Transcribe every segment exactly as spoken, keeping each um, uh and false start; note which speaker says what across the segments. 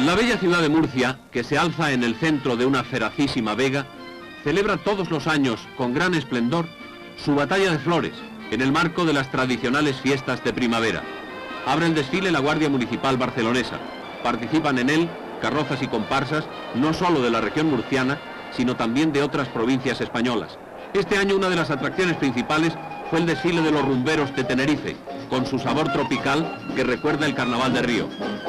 Speaker 1: La bella ciudad de Murcia, que se alza en el centro de una feracísima vega, celebra todos los años, con gran esplendor, su batalla de flores, en el marco de las tradicionales fiestas de primavera. Abre el desfile la Guardia Municipal barcelonesa. Participan en él carrozas y comparsas, no solo de la región murciana, sino también de otras provincias españolas. Este año una de las atracciones principales fue el desfile de los rumberos de Tenerife, con su sabor tropical que recuerda el Carnaval de Río.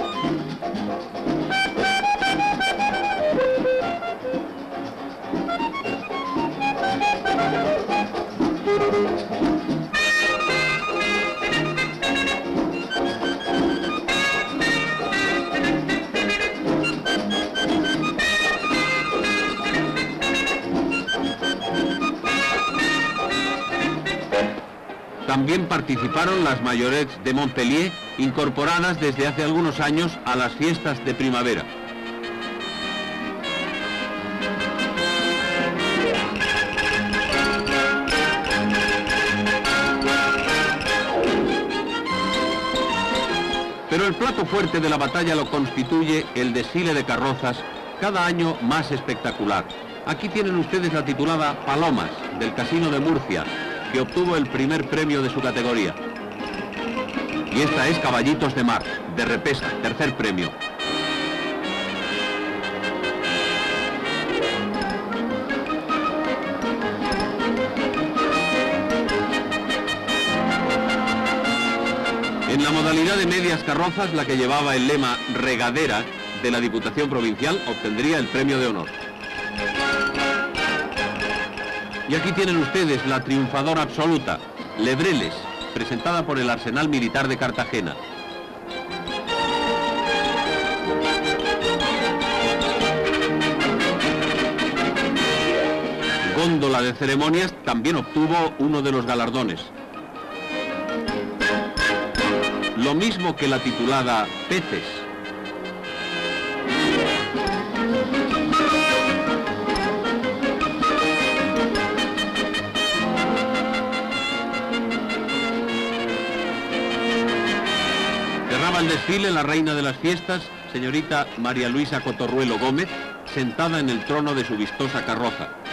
Speaker 1: También participaron las mayorets de Montpellier, incorporadas desde hace algunos años a las fiestas de primavera. Pero el plato fuerte de la batalla lo constituye el desfile de carrozas, cada año más espectacular. Aquí tienen ustedes la titulada Palomas, del Casino de Murcia, que obtuvo el primer premio de su categoría. Y esta es Caballitos de Mar, de Repesa, tercer premio. En la modalidad de medias carrozas, la que llevaba el lema Regadera de la Diputación Provincial obtendría el premio de honor. Y aquí tienen ustedes la triunfadora absoluta, Lebreles, presentada por el Arsenal Militar de Cartagena. Góndola de ceremonias también obtuvo uno de los galardones. Lo mismo que la titulada Peces. Cerraba el desfile la reina de las fiestas, señorita María Luisa Cotorruelo Gómez, sentada en el trono de su vistosa carroza.